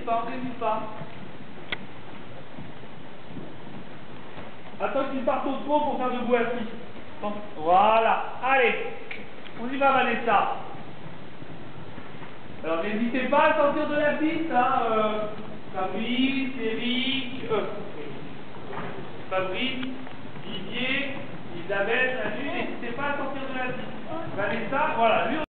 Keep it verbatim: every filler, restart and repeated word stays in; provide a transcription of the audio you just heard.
pas, on n'hésite pas. Attends qu'il parte au fond pour faire debout assis. Bon, voilà, allez, on y va Vanessa. Alors n'hésitez pas à sortir de la piste, hein, euh, Fabrice, Eric, euh, Fabrice, Didier, Isabelle, salut, n'hésitez pas à sortir de la piste. Vanessa, voilà, lui